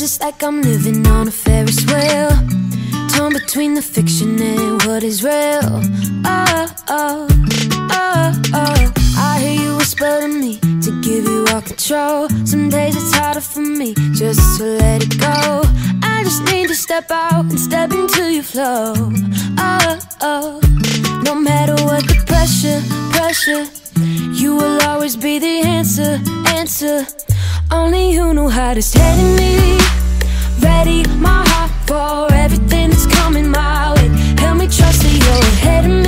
it's like I'm living on a Ferris wheel, torn between the fiction and what is real. Oh, oh, oh, oh. I hear you whisper to me to give you all control. Some days it's harder for me just to let it go. I just need to step out and step into your flow. Oh, oh. No matter what the pressure, you will always be the answer. Only you know how to steady me. Ready my heart for everything that's coming my way. Help me trust that you're ahead of me.